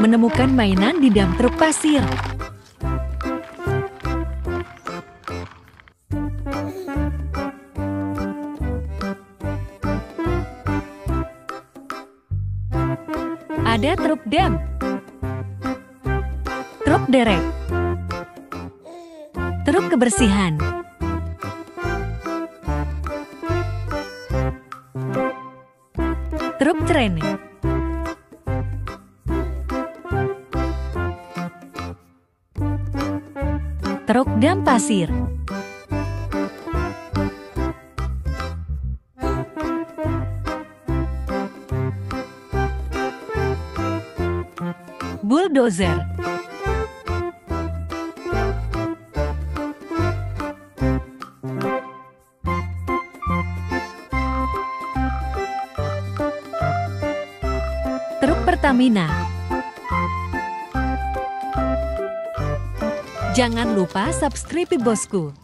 menemukan mainan di dam truk pasir. Ada truk dam, truk derek, truk kebersihan, truk tren, truk dam pasir, bulldozer, truk Pertamina. Jangan lupa subscribe bosku.